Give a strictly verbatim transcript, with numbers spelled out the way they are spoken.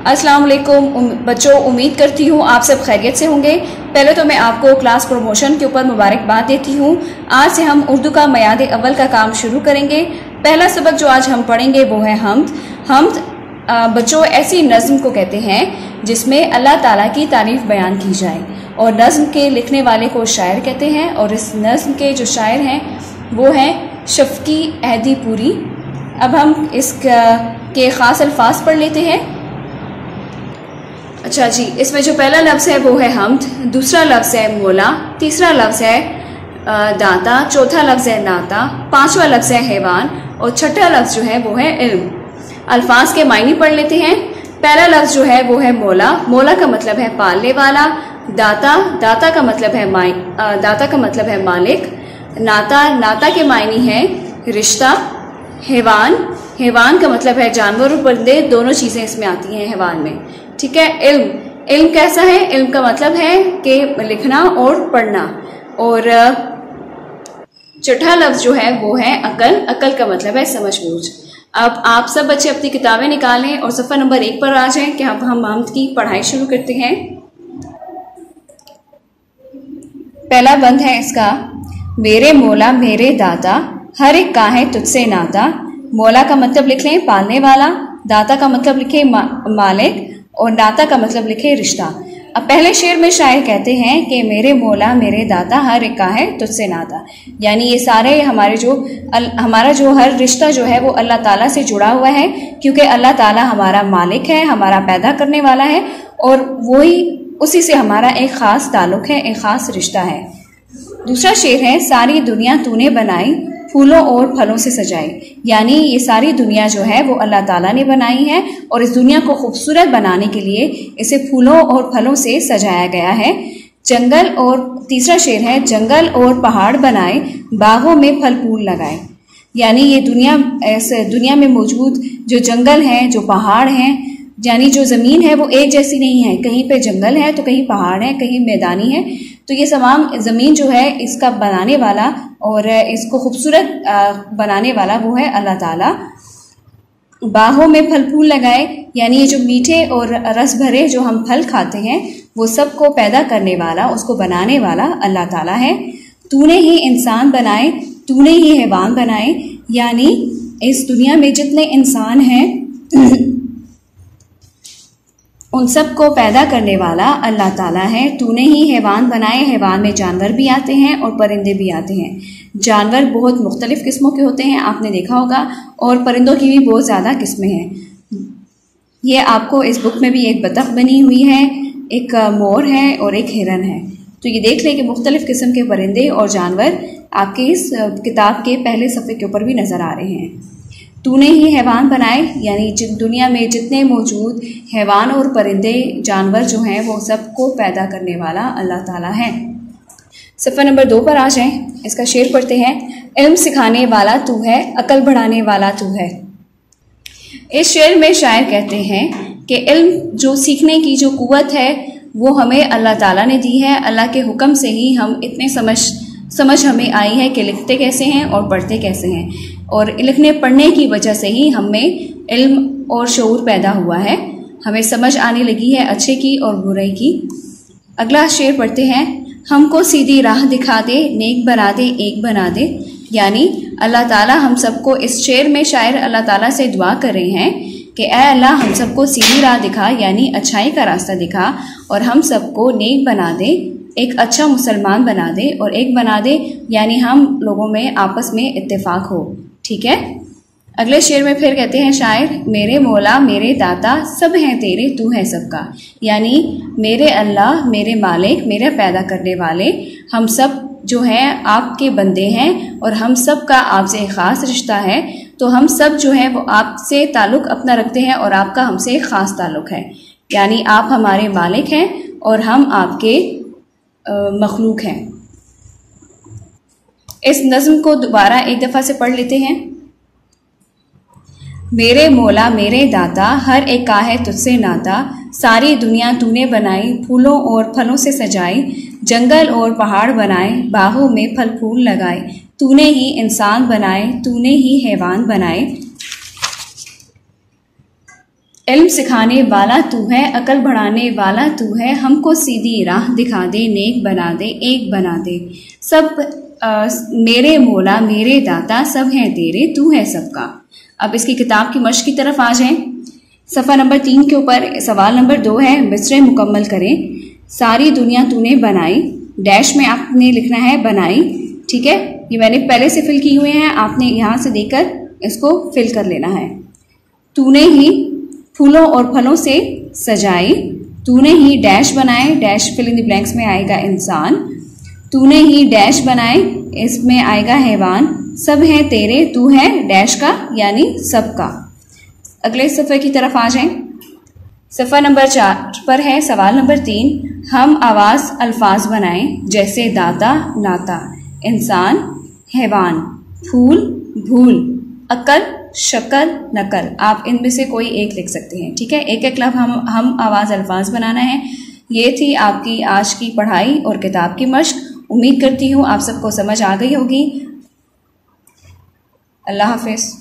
अस्सलाम वालेकुम बच्चों, उम्मीद करती हूँ आप सब खैरियत से होंगे। पहले तो मैं आपको क्लास प्रमोशन के ऊपर मुबारकबाद देती हूँ। आज से हम उर्दू का मयाद अव्वल का काम शुरू करेंगे। पहला सबक जो आज हम पढ़ेंगे वो है हम्द। हम्द बच्चों ऐसी नज़्म को कहते हैं जिसमें अल्लाह ताला की तारीफ़ बयान की जाए, और नज़्म के लिखने वाले को शायर कहते हैं। और इस नज़्म के जो शायर हैं वो हैं शफ़की अहदी पूरी। अब हम इसके ख़ास अल्फाज पढ़ लेते हैं। अच्छा जी, इसमें जो पहला लफ्ज़ है वो है हम्द, दूसरा लफ्ज़ है मौला, तीसरा लफ्ज़ है दाता, चौथा लफ्ज़ है नाता, पांचवा लफ्ज़ है हैवान और छठा लफ्ज़ जो है वो है इल्म। अल्फाज के मायने पढ़ लेते हैं। पहला लफ्ज़ जो है वो है मौला। मौला का मतलब है पालने वाला। दाता, दाता का मतलब है माई दाता का मतलब है मालिक। नाता, नाता के मायने हैं रिश्ता। हैवान, हैवान का मतलब है जानवर और परिंदे, दोनों चीज़ें इसमें आती हैं हैवान में। ठीक है। इल्म, इल्म कैसा है? इल्म का मतलब है कि लिखना और पढ़ना। और छठा लफ्ज़ जो है वो है अकल। अकल का मतलब है समझ बूझ। अब आप सब बच्चे अपनी किताबें निकालें और सफ़ा नंबर एक पर आ जाएं कि अब हम हम्द की पढ़ाई शुरू करते हैं। पहला बंद है इसका, मेरे मौला मेरे दाता, हर एक का है तुझसे नाता। मौला का मतलब लिख लें पालने वाला, दाता का मतलब लिखे मा, मालिक, और नाता का मतलब लिखे रिश्ता। अब पहले शेर में शायर कहते हैं कि मेरे मौला मेरे दाता, हर एक का है तुझसे नाता। यानी ये सारे हमारे जो अल, हमारा जो हर रिश्ता जो है वो अल्लाह ताला से जुड़ा हुआ है, क्योंकि अल्लाह ताला हमारा मालिक है, हमारा पैदा करने वाला है, और वही उसी से हमारा एक ख़ास ताल्लुक़ है, एक ख़ास रिश्ता है। दूसरा शेर है, सारी दुनिया तूने बनाई, फूलों और फलों से सजाई। यानी ये सारी दुनिया जो है वो अल्लाह ताला ने बनाई है, और इस दुनिया को खूबसूरत बनाने के लिए इसे फूलों और फलों से सजाया गया है। जंगल, और तीसरा शेर है, जंगल और पहाड़ बनाए, बागों में फल फूल लगाए। यानी ये दुनिया ऐसे दुनिया में मौजूद जो जंगल हैं, जो पहाड़ हैं, यानी जो ज़मीन है वो एक जैसी नहीं है। कहीं पे जंगल है तो कहीं पहाड़ है, कहीं मैदानी है। तो ये तमाम ज़मीन जो है इसका बनाने वाला और इसको खूबसूरत बनाने वाला वो है अल्लाह ताला। बाहों में फल फूल लगाए, यानी ये जो मीठे और रस भरे जो हम फल खाते हैं वो सब को पैदा करने वाला, उसको बनाने वाला अल्लाह ताला है। तूने ही इंसान बनाए, तूने ही हैवान बनाए। यानी इस दुनिया में जितने इंसान हैं उन सब को पैदा करने वाला अल्लाह ताला है। तूने ही हैवान बनाए, हैवान में जानवर भी आते हैं और परिंदे भी आते हैं। जानवर बहुत मुख्तलिफ़ किस्मों के होते हैं, आपने देखा होगा, और परिंदों की भी बहुत ज़्यादा किस्में हैं। ये आपको इस बुक में भी एक बतख बनी हुई है, एक मोर है और एक हिरन है। तो ये देख लें कि मुख्तलिफ़ किस्म के परिंदे और जानवर आपके इस किताब के पहले सफ़े के ऊपर भी नज़र आ रहे हैं। तूने ही हैवान बनाए, यानी जिन दुनिया में जितने मौजूद हैवान और परिंदे जानवर जो हैं वो सबको पैदा करने वाला अल्लाह ताला है। सफ़ा नंबर दो पर आ जाएं, इसका शेर पढ़ते हैं। इल्म सिखाने वाला तू है, अकल बढ़ाने वाला तू है। इस शेर में शायर कहते हैं कि इल्म जो सीखने की जो कुव्वत है वो हमें अल्लाह ताला ने दी है। अल्लाह के हुक्म से ही हम इतने समझ समझ हमें आई है कि लिखते कैसे हैं और पढ़ते कैसे हैं, और लिखने पढ़ने की वजह से ही हमें इल्म और शऊर पैदा हुआ है। हमें समझ आने लगी है अच्छे की और बुराई की। अगला शेर पढ़ते हैं। हमको सीधी राह दिखा दे, नेक बना दे, एक बना दे। यानी अल्लाह ताला हम सबको, इस शेर में शायर अल्लाह ताला से दुआ कर रहे हैं कि ऐ अल्लाह हम सबको सीधी राह दिखा, यानी अच्छाई का रास्ता दिखा, और हम सबको नेक बना दे, एक अच्छा मुसलमान बना दे, और एक बना दे यानी हम लोगों में आपस में इत्तेफाक हो। ठीक है। अगले शेर में फिर कहते हैं शायर, मेरे मौला मेरे दाता, सब हैं तेरे तू है सबका। यानी मेरे अल्लाह, मेरे मालिक, मेरे पैदा करने वाले, हम सब जो हैं आपके बंदे हैं, और हम सब का आपसे एक ख़ास रिश्ता है। तो हम सब जो है वो आपसे ताल्लुक़ अपना रखते हैं और आपका हमसे एक ख़ास ताल्लुक़ है। यानी आप हमारे मालिक हैं और हम आपके मखलूक हैं। इस नज़्म को दोबारा एक दफ़ा से पढ़ लेते हैं। मेरे मौला मेरे दाता, हर एक का है तुझसे नाता। सारी दुनिया तूने बनाई, फूलों और फलों से सजाई। जंगल और पहाड़ बनाए, बाहों में फल फूल लगाए। तूने ही इंसान बनाए, तूने ही हैवान बनाए। इल्म सिखाने वाला तू है, अकल बढ़ाने वाला तू है, हमको सीधी राह दिखा दे, नेक बना दे, एक बना दे। सब आ, मेरे मौला मेरे दाता सब हैं तेरे, तू है सबका। अब इसकी किताब की मश्क की तरफ आ जाएं। सफ़ा नंबर तीन के ऊपर सवाल नंबर दो है, मिसरे मुकम्मल करें। सारी दुनिया तूने बनाई, डैश में आपने लिखना है बनाई, ठीक है। ये मैंने पहले से फिल किए हुए हैं, आपने यहाँ से देकर इसको फिल कर लेना है। तूने ही फूलों और फलों से सजाई, तूने ही डैश बनाए, dash fill in the blanks में आएगा इंसान। तूने ही डैश बनाए, इसमें आएगा हैवान। सब है तेरे, तू है डैश का यानी सबका। अगले सफ़े की तरफ आ जाएं। सफ़ा नंबर चार पर है सवाल नंबर तीन, हम आवाज़ अल्फाज बनाएं जैसे दाता नाता, इंसान हैवान, फूल भूल, अकल शक्ल नकल। आप इनमें से कोई एक लिख सकते हैं, ठीक है। एक एक लफ्ज़ हम हम आवाज़ अल्फाज बनाना है। ये थी आपकी आज की पढ़ाई और किताब की मश्क। उम्मीद करती हूँ आप सबको समझ आ गई होगी। अल्लाह हाफ़िज़।